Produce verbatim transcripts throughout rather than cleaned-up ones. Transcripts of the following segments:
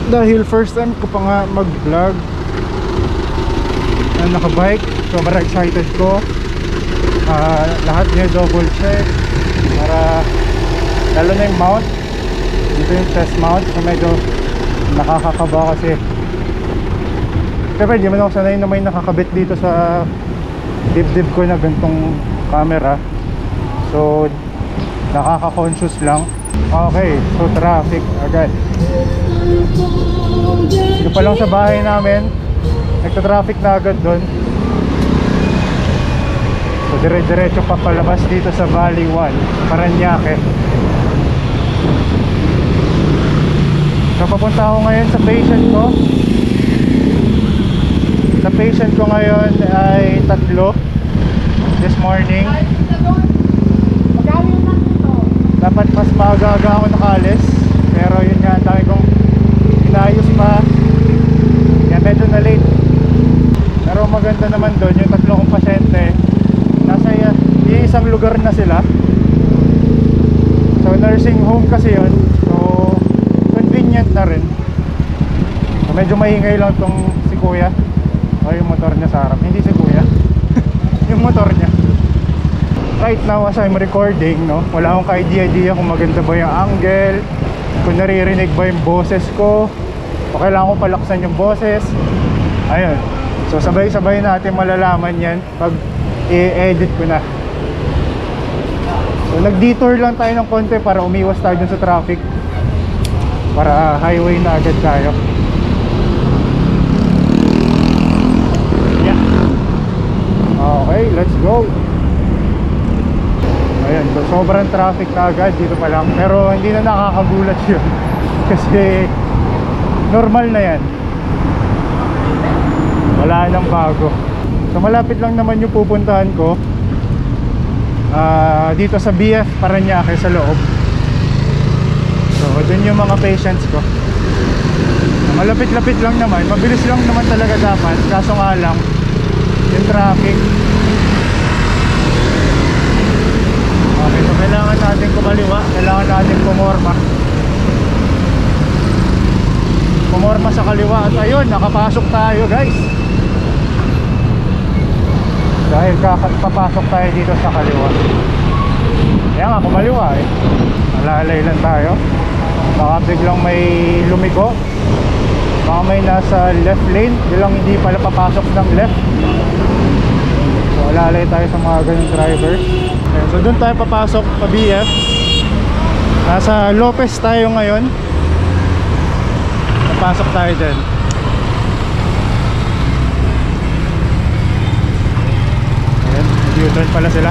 Dahil first time ko pa nga mag vlog na nakabike, sobrang excited ko. uh, Lahat niya double check para lalo na yung mount. Dito yung chest mount, so medyo nakakakaba kasi siyempre di man ako sanay na may nakakabit dito sa dibdib ko na gantong camera. So nakaka-conscious lang. Okay, so traffic agad. Dito pa lang sa bahay namin nagta-traffic na agad doon. So dire-diretso pa palabas dito sa Valley one, Parañaque. So papunta ako ngayon sa patient ko. Sa patient ko ngayon ay tatlo this morning. Dapat mas maaga-aga ako nakalis, pero yun nga, ang dami kong inayos pa, kaya medyo na late. Pero maganda naman doon, yung tatlo kong pasyente nasa isang lugar na sila. So nursing home kasi yun, so convenient na rin. So medyo maingay lang tong si kuya, o yung motor niya sa harap, hindi si kuya yung motor niya. Right now as I'm recording, no, wala akong ka-idea-idea kung maganda ba yung angle, kung naririnig ba yung boses ko, o kailangan ko palaksan yung boses. Ayun, so sabay-sabay natin malalaman yan pag i-edit ko na. So nag-detour lang tayo ng konti para umiwas tayo dun sa traffic, para highway na agad tayo. Yeah. Okay, let's go. Ayan, so sobrang traffic na agad dito pa lang, pero hindi na nakakagulat yun kasi normal na yan, wala nang bago. So malapit lang naman yung pupuntahan ko, uh, dito sa B F Parañaque sa loob. So dun yung mga patients ko. Malapit-lapit lang naman, mabilis lang naman talaga dapat, kaso nga lang yung traffic. Okay, so kailangan natin kumaliwa, kailangan natin pumorma Pumorma sa kaliwa. At ayun, nakapasok tayo guys. Dahil papasok tayo dito sa kaliwa. Kaya nga, kumaliwa eh. Nalalay lang tayo. Baka biglang may lumiko, baka may nasa left lane, bilang hindi pala papasok ng left. So alalay tayo sa mga ganyung drivers. Okay, so doon tayo papasok pa B F. Nasa Lopez tayo ngayon. Napasok tayo dyan. Ayan, U-turn pala sila.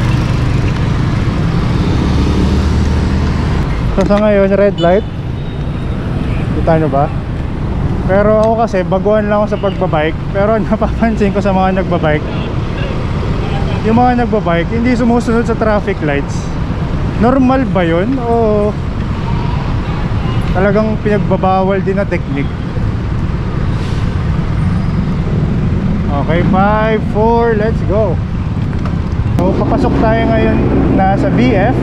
So sa ngayon, red light. Kita nyo ba? Pero ako kasi, baguhan lang ako sa pagbabike. Pero napapansin ko sa mga nagbabike, yung mga nagbabike hindi sumusunod sa traffic lights. Normal ba yun? O talagang pinagbabawal din na technique? Okay, five, four, let's go. So papasok tayo ngayon na sa B F.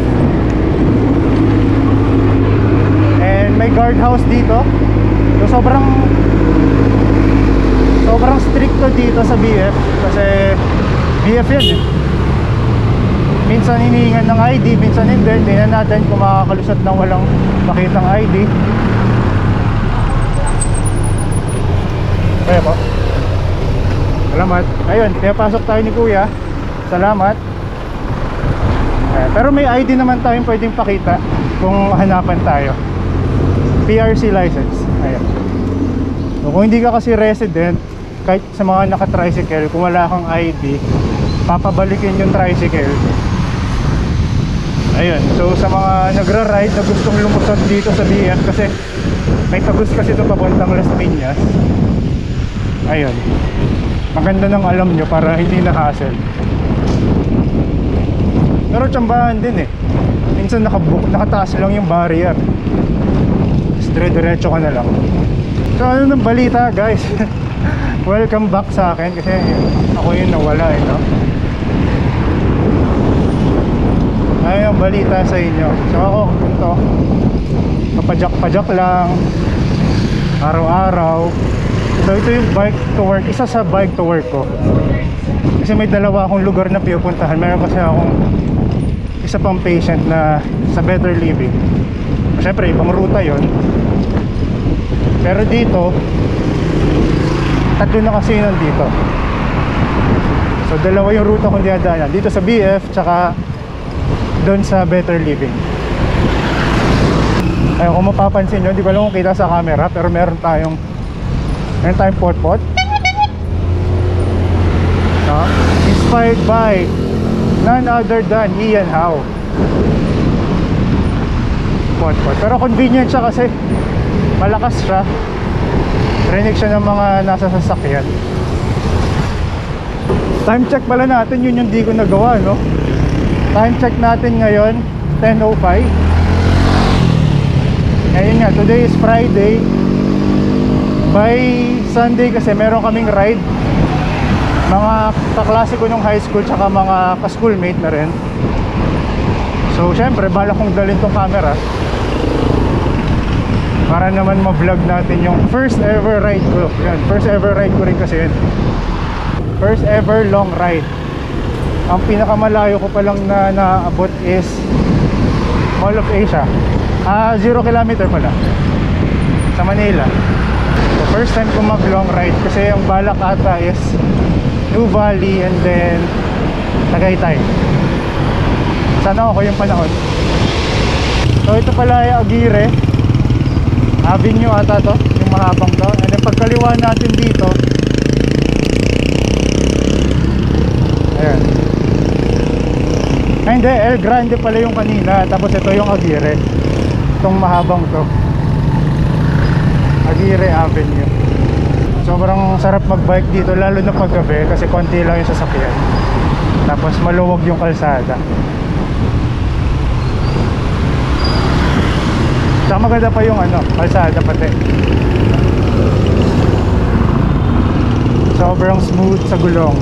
And may guardhouse dito. So sobrang sobrang stricto dito sa B F kasi B F yan eh. Minsan hinihingan ng I D, minsan hindi. Tingnan natin kung makakalusot ng walang makitang I D. Kaya po, salamat. Ayun, pinapasok tayo ni kuya. Salamat. Eh, pero may I D naman tayong pwedeng pakita kung hanapan tayo. P R C license. Ayan. So, kung hindi ka kasi resident, kahit sa mga naka-tricycle, kung wala kang I D, papabalikin yung tricycle. Ayun. So sa mga nagra-ride na gustong lumusot dito sa B F, kasi may tagos kasi ito papuntang Las Piñas. Ayun. Maganda nang alam nyo para hindi na hassle. Pero tsambahan din eh. Minsan nakabook, nakataas lang yung barrier. Dire-diretso ka na lang. So ano ng balita guys? Welcome back sa akin kasi ako yung nawala eh, no? Ayun ang balita sa inyo. So ako, ito, papadyak-padyak lang. araw-araw. So ito yung bike to work, isa sa bike to work ko. Kasi may dalawa akong lugar na pinupuntahan. Meron kasi akong isa pang patient na sa Better Living. Siyempre ibang ruta yon. Pero dito tatlo na kasi yun dito. So dalawa yung ruta kong dinadaanan. Dito sa B F tsaka doon sa Better Living. Ayun, kung mapapansin nyo, hindi ko alam kung kita sa camera, pero meron tayong meron tayong pot-pot. No? Inspired by none other than Ian Howe. Pot-pot. Pero convenient siya kasi malakas siya. Rinig siya ng mga nasa sasakyan. Time check pala natin, yun yung di ko nagawa, no? Time check natin ngayon ten oh five. Ngayon nga, today is Friday. By Sunday kasi meron kaming ride. Mga kaklase ko nung high school tsaka mga ka-schoolmate na rin. So syempre balak kong dalhin tong camera para naman ma-vlog natin yung first ever ride ko. Yan, first ever ride ko rin kasi yun. First ever long ride. Ang pinakamalayo ko palang na naabot is Mall of Asia. Ah, zero kilometer pala sa Manila. So first time ko mag long ride kasi yung balak ata is New Valley and then Tagaytay. Sana ako yung panahon. So ito pala yung Aguirre Avenue ata to, yung mahabang to. And then pagkaliwa natin dito, ayan. Ay hindi, El Grande pala yung kanina. Tapos ito yung Aguirre, itong mahabang to, Aguirre Avenue. Sobrang sarap magbike dito, lalo na paggabi kasi konti lang yung sasakyan. Tapos maluwag yung kalsada. Saka maganda pa yung ano, kalsada pati. Sobrang smooth sa gulong.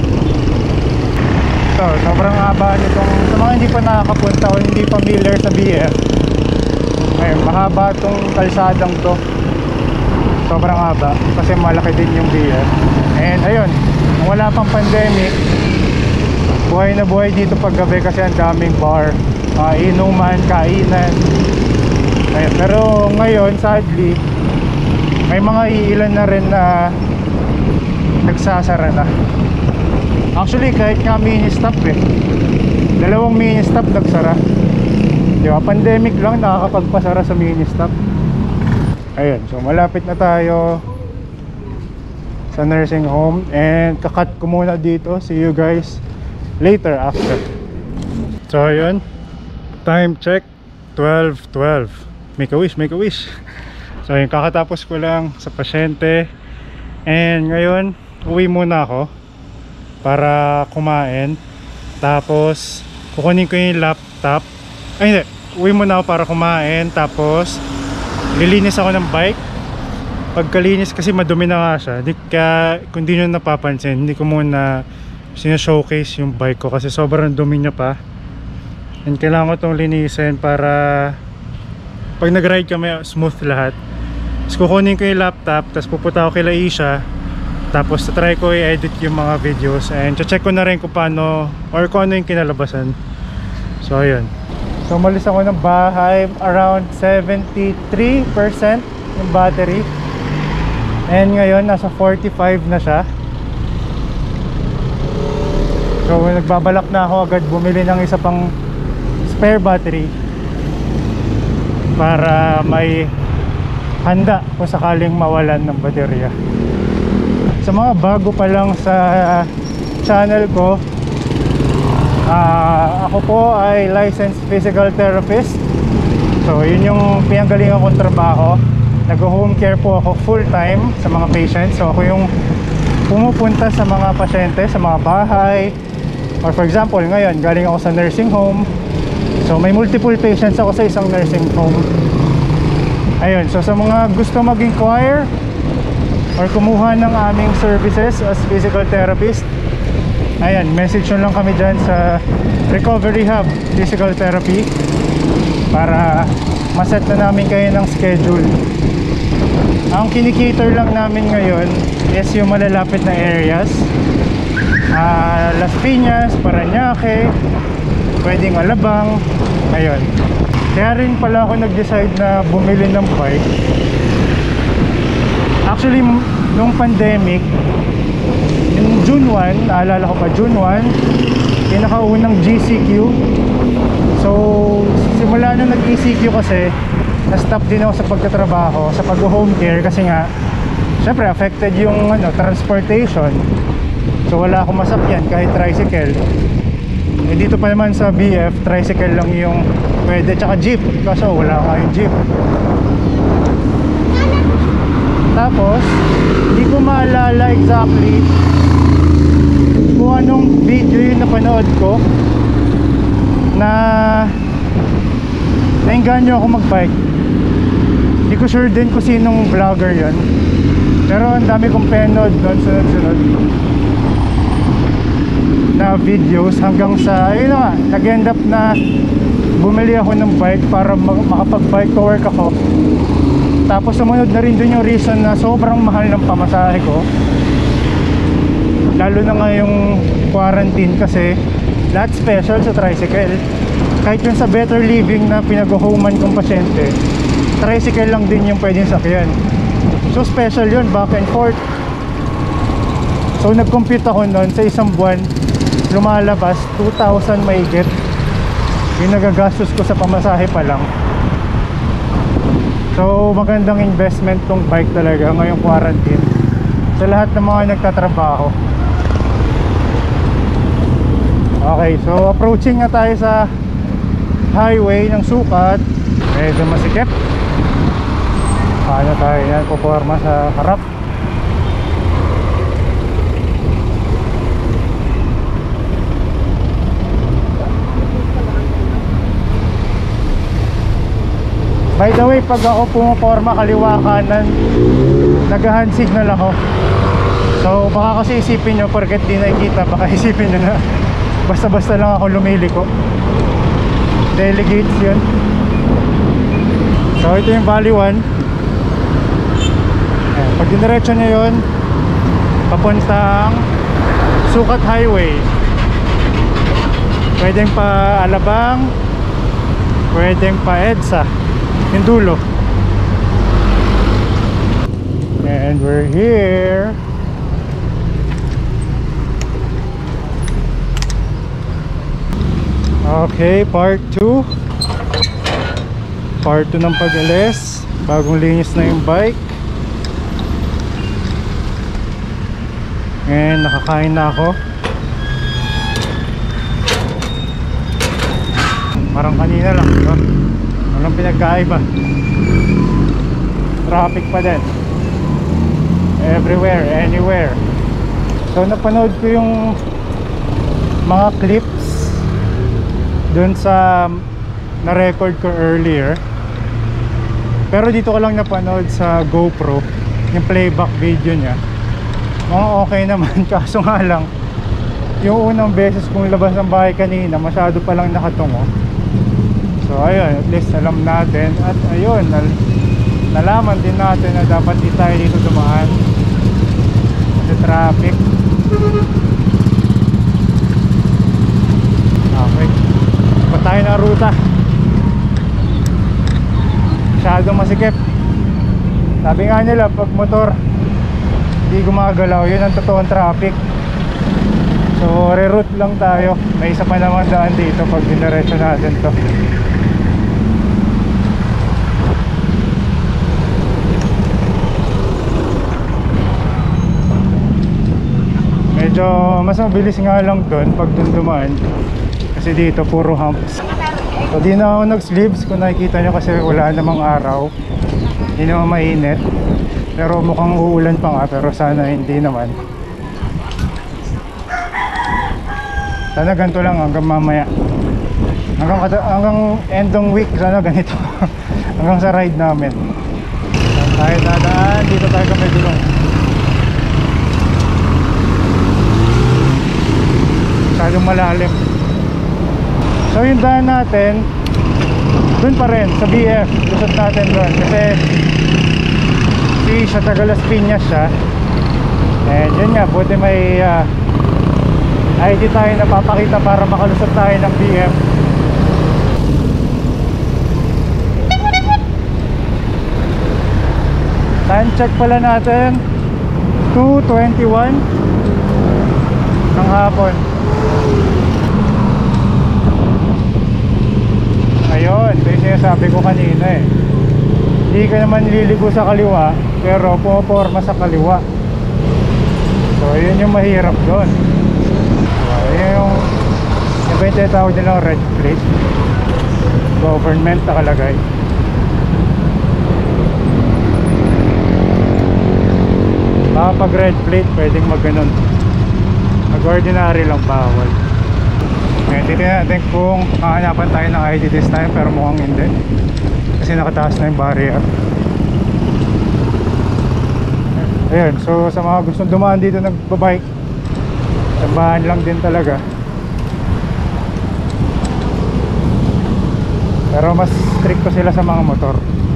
So, sobrang haba nitong, sa mga hindi pa nakakapunta o hindi familiar sa B F, ayun, mahaba itong kalsadang to. Sobrang haba kasi malaki din yung B F. And ayun, kung wala pang pandemic, buhay na buhay dito paggabi kasi ang daming bar, mga inuman, kainan. Ayun, pero ngayon sadly may mga iilan na rin na nagsasara na. Actually kahit nga mini stop eh, dalawang mini stop nagsara. Diba, pandemic lang nakakapagpasara sa mini stop. Ayun, so malapit na tayo sa nursing home. And kakat ko muna dito. See you guys later after. So ayun, time check twelve twelve. Make a wish, make a wish. So ayun, kakatapos ko lang sa pasyente. And ngayon uwi muna ako para kumain. Tapos kukunin ko yung laptop. Ay hindi, uwi muna ako para kumain. Tapos lilinis ako ng bike. Pagkalinis kasi madumi na nga siya. Di ka, kung di nyo napapansin, hindi ko muna sinashowcase yung bike ko kasi sobrang dumi niya pa. And kailangan ko itong linisin para pag nag-ride kami smooth lahat. Tapos kukunin ko yung laptop, tapos pupunta ako kay Laisha. Tapos try ko i-edit yung mga videos. And check ko na rin kung paano or kung ano yung kinalabasan. So ayun. So umalis ako ng bahay around seventy-three percent yung battery. And ngayon nasa forty-five na siya. So nagbabalak na ako agad bumili ng isa pang spare battery para may handa kung sakaling mawalan ng baterya. Sa mga bago pa lang sa channel ko, uh, ako po ay licensed physical therapist. So yun yung pinanggalingan kong trabaho. Nag-home care po ako full time sa mga patients. So ako yung pumupunta sa mga pasyente sa mga bahay, or for example ngayon galing ako sa nursing home. So may multiple patients ako sa isang nursing home. Ayun, so sa mga gusto mag-inquire or kumuha ng aming services as physical therapist, ayan, message nyo lang kami dyan sa Recovery Hub Physical Therapy para maset na namin kayo ng schedule. Ang kinikater lang namin ngayon is yung malalapit na areas, uh, Las Piñas, Parañaque, pwedeng Alabang. Ayun. Kaya rin pala ako nag-decide na bumili ng bike. Actually, nung pandemic, yung June first, naalala ko pa, June first, pinakaunang G C Q. So, simula nung nag-E C Q kasi, na-stop din ako sa pagtatrabaho, sa pag-home care kasi nga, syempre affected yung ano, transportation. So wala akong masakyan kahit tricycle. Eh dito pa naman sa B F, tricycle lang yung pwede, tsaka jeep, kasi wala akong jeep. Tapos, hindi ko maalala exactly kung anong video yung napanood ko na nainganyo ako mag-bike. Hindi ko sure din kung sinong vlogger yun, pero ang dami kong penod doon, sunod-sunod na videos, hanggang sa ayun na nga, nag-end up na bumili ako ng bike para makapag-bike to work ako. Tapos sumunod na rin dun yung reason na sobrang mahal ng pamasahe ko, lalo na nga yung quarantine kasi lahat special sa tricycle. Kahit yung sa Better Living na pinag-homan kong pasyente, tricycle lang din yung pwedeng sakyan. So special yun, back and forth. So nag-compute ako nun, sa isang buwan lumalabas two thousand mahigit yung nagagastos ko sa pamasahe pa lang. So magandang investment tong bike talaga ngayong quarantine sa lahat ng mga nagtatrabaho. Okay, so approaching na tayo sa highway ng Sukat. Medyo masikip. Paano tayo yan puporma sa harap? By the way, pag ako pumaporma kaliwa kanan, nag-hand signal ako. So baka kasi isipin nyo, porket di nakikita, baka isipin nyo na basta-basta lang ako lumiliko. Delegates yun. So ito yung Valley one. Ayan, pag diniretso nyo yun, papuntang Sukat Highway. Pwedeng pa Alabang, pwedeng pa EDSA, yung dulo. And we're here. Okay, part two. Part two ng pag-alis. Bagong linis na yung bike. And nakakain na ako. Parang kanina lang, diba? Walang pinagkaiba. Traffic pa din. Everywhere, anywhere. So napanood ko yung mga clips dun sa na-record ko earlier, pero dito ko lang napanood sa GoPro yung playback video niya. Mga okay naman, kaso nga lang yung unang beses kong labas ng bahay kanina, masyado pa lang nakatungo. So ayun, at least alam natin. At ayun, nal nalaman din natin na dapat di tayo dito dumaan sa traffic. Okay, pa tayo na ruta. Masyadong masikip. Sabi nga nila, pag motor hindi gumagalaw, yun ang totoong traffic. So reroute lang tayo. May isa pa naman daan dito pag diniretso natin to. Medyo mas mabilis nga lang doon pag dun dumaan, kasi dito puro humps. So di na ako nag-sleeves, kung nakikita nyo, kasi wala namang araw, hindi naman mainit, pero mukhang uulan pa nga, pero sana hindi naman. Sana ganito lang hanggang mamaya, hanggang, hanggang end ng week, sana ganito. Hanggang sa ride namin. Saan tayo dadaan? Dito tayo kami dulong. Masyadong malalim. So yung daan natin dun pa rin sa B F, lusot natin doon kasi Kasi sa taga Las Piñas siya. And yun nga, buti may uh, I D tayo napapakita para makalusot tayo ng B F. Time check pala natin two twenty-one ng hapon. Ayun, ito yung sinasabi ko kanina eh. Hindi ka naman liligo sa kaliwa, pero puporma sa kaliwa. So yun yung mahirap doon. So, yun yung yung ba yung tinatawag nilang red plate, government nakalagay. Ah, pag red plate pwedeng mag ganun. Pag ordinary lang bawal. Ngayon titignan natin kung makahanapan tayo ng I D this time, pero mukhang hindi kasi nakataas na yung barrier. Ayan, so sa mga gustong dumaan dito nagbabike, tambahan lang din talaga. Pero mas stricto sila sa mga motor.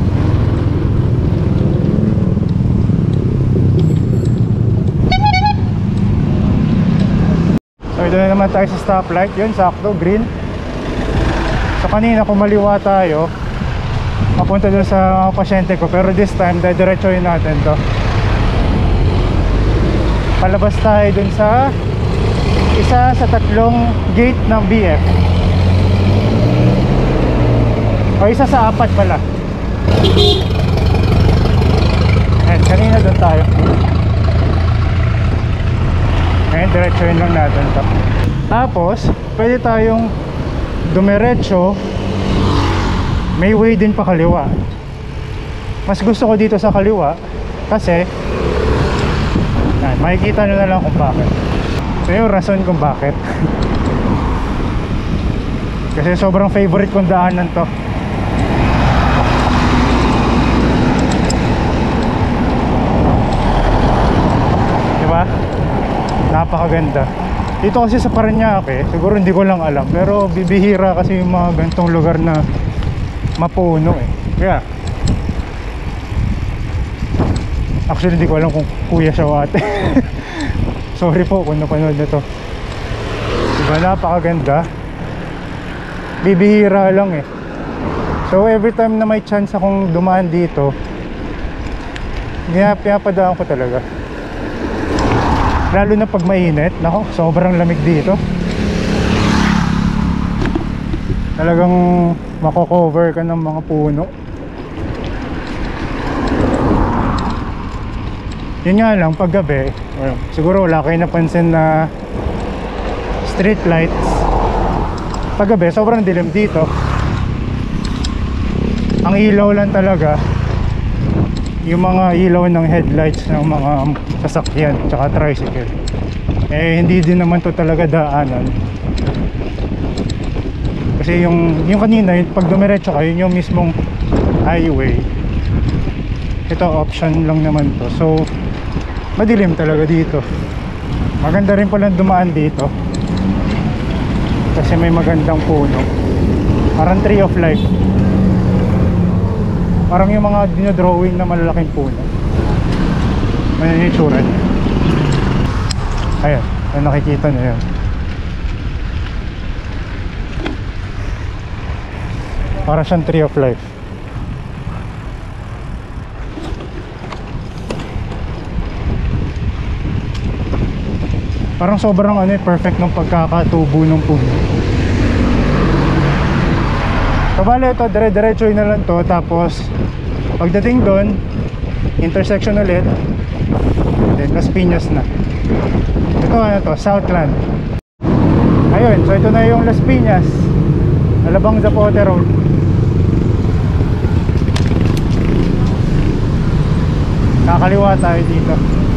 So ito na naman tayo sa stoplight. Yun, sakto, green. So kanina kumaliwa tayo papunta doon sa mga pasyente ko, pero this time didiretsohin natin to. Palabas tayo dun sa isa sa tatlong gate ng B F, o isa sa apat pala. And kanina dun tayo. Ngayon diretsohin lang natin to. Tapos pwede tayong dumiretso, may way din pa kaliwa. Mas gusto ko dito sa kaliwa kasi yan, makikita nyo na lang kung bakit. So yung rason kung bakit. Kasi sobrang favorite kong daanan to. Diba? Napakaganda. Dito kasi sa Parañaque, siguro hindi ko lang alam, pero bibihira kasi yung mga gantong lugar na mapuno eh. Kaya actually hindi ko alam kung kuya siya o ate. Sorry po kung napanood na to. Diba, napakaganda. Bibihira lang eh. So every time na may chance akong dumaan dito, pinapadaan ko talaga. Lalo na pag mainit. Nako, sobrang lamig dito. Talagang mako-cover ka ng mga puno. Yun nga lang, pag gabi, well, siguro wala kayo napansin na street lights. Pag gabi, sobrang dilim dito. Ang ilaw lang talaga yung mga ilaw ng headlights ng mga sasakyan tsaka tricycle. Eh hindi din naman to talaga daanan. Kasi yung, yung kanina, yung pag dumiretso ka, yun yung mismong highway. Ito option lang naman to. So madilim talaga dito. Maganda rin pala dumaan dito kasi may magandang puno. Parang tree of life. Parang yung mga dinodrawing na malalaking puno. Ayan yung itsura niya. Ayan, ayan, nakikita niyo yun. Parang siyang tree of life. Parang sobrang ano, perfect ng pagkakatubo ng puno. So bale ito, dire-diretso na lang to. Tapos pagdating doon, intersection ulit, then Las Piñas na. Ito ano to, Southland. Ayun, so ito na yung Las Piñas, Alabang Zapote Road. Kakaliwa tayo dito.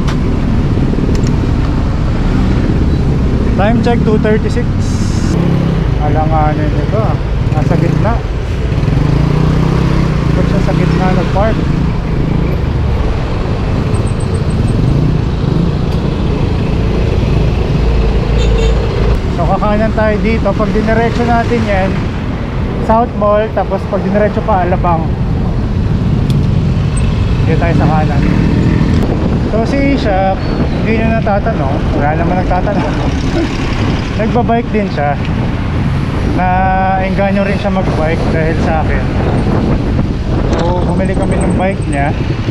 Time check two thirty-six. Alanganin ito ah. Nasa gitna. Ito siya sa gitna nag-park. So kakanan tayo dito. Pag diniretso natin yan, South Mall. Tapos pag diniretso pa, Alabang. dito tayo sa kanan. So si Isha, hindi nyo natatanong, wala naman nagtatanong. Nagbabike din siya. Na-engganyo rin siya magbike dahil sa akin. So bumili kami ng bike niya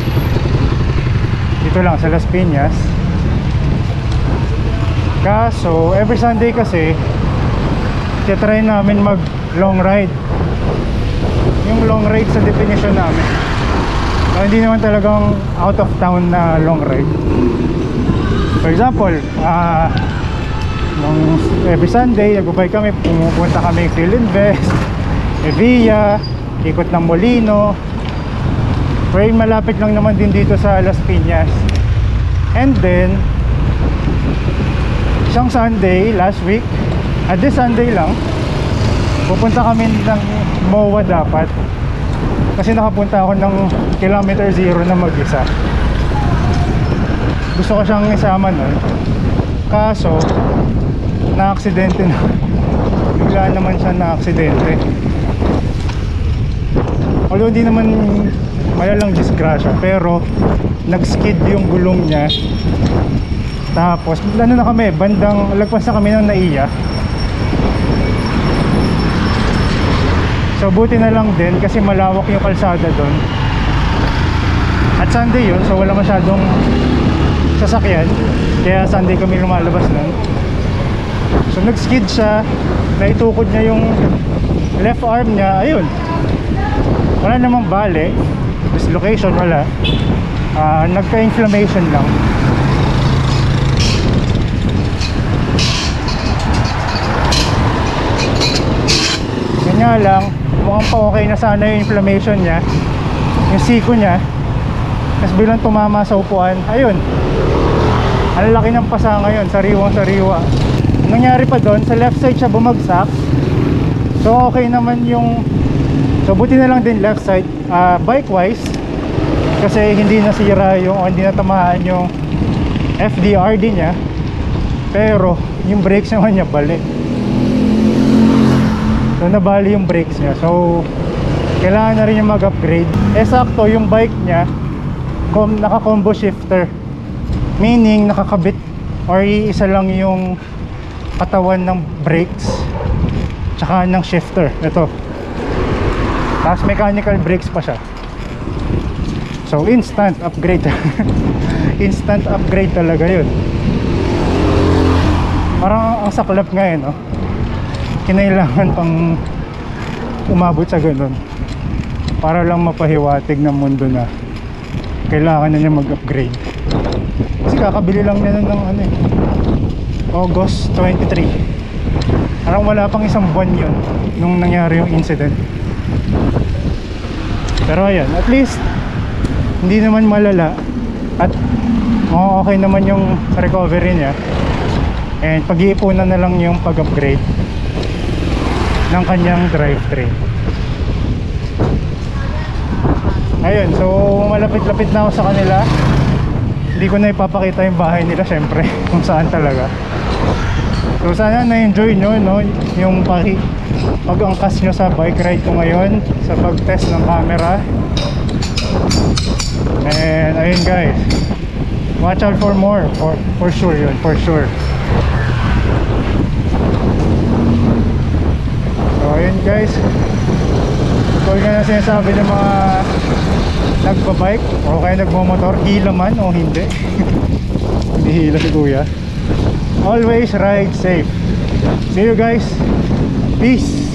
dito lang sa Las Piñas. Kaso every Sunday kasi titry namin mag long ride. Yung long ride sa definition namin, so, hindi naman talagang out of town na long ride. For example, uh, nung every Sunday nagbabike kami, pumupunta kami Philinvest, Evilla, ikot ng Molino. Pero malapit lang naman din dito sa Las Piñas. And then isang Sunday last week, at this Sunday lang, pupunta kami ng M O A dapat. Kasi nakapunta ako ng kilometer zero na mag-isa. Gusto ko siyang isama nun. Kaso na-aksidente na. Bigla naman siya na-aksidente. Although hindi naman malalang disgrasya, pero nag-skid yung gulong niya. Tapos ano na kami, bandang lagpas na kami ng Naiya. So buti na lang din kasi malawak yung kalsada doon. At Sunday yun, so wala masyadong sasakyan. Kaya Sunday kami lumalabas nun. So nag-skid siya, naitukod niya yung left arm niya. Ayun, wala namang bale, dislocation wala. uh, Nagka-inflammation lang. Yan nga lang, mukhang pa okay na sana yung inflammation niya, yung siko niya. Tapos bilang tumama sa upuan, ayun, ang laki ng pasa ngayon, sariwang sariwa. Nangyari pa doon, sa left side siya bumagsak. So okay naman yung, so buti na lang din left side, uh, bike wise, kasi hindi nasira yung, o hindi natamaan yung F D R D niya. Pero yung brakes naman niya balik. So nabali yung brakes niya. So kailangan na rin yung mag-upgrade. Eh sakto yung bike niya kom, naka-combo shifter, meaning nakakabit or isa lang yung katawan ng brakes tsaka ng shifter. Ito, tapos mechanical brakes pa siya. So instant upgrade. Instant upgrade talaga yun. Parang ang saklap nga eh, no? Kinailangan pang umabot sa ganun para lang mapahiwatig ng mundo na kailangan na niya mag-upgrade. Kasi kakabili lang niya ng ano eh, August twenty-three. Parang wala pang isang buwan yun nung nangyari yung incident. Pero ayan, at least hindi naman malala at oh, okay naman yung recovery niya. And pag-iipunan na lang yung pag-upgrade ng kanyang drivetrain. Ayun, so malapit-lapit na ako sa kanila. Hindi ko na ipapakita yung bahay nila syempre, kung saan talaga. So sana na-enjoy nyo, no, yung pag-angkas nyo sa bike ride ko ngayon, sa pag-test ng camera. And ayun guys, watch out for more, for, for sure yun, for sure. So ayun guys, totoo nga na sinasabi ng mga nagbabike o kaya nagmamotor, hila man o hindi. Hindi hila si kuya. Always ride safe. See you guys. Peace.